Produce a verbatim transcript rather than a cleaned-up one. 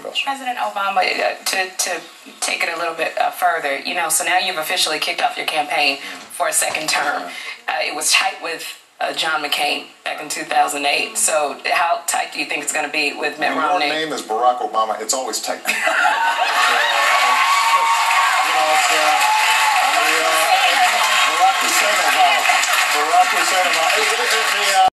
investor. President Obama, uh, to, to take it a little bit uh, further, you know, so now you've officially kicked off your campaign for a second term. Uh, it was tight with uh, John McCain back in two thousand eight. So how tight do you think it's going to be with Mitt when Romney? Your name is Barack Obama. It's always tight. uh, you know, it's, uh, the, uh, Barack Hussein Obama. Barack Hussein Obama.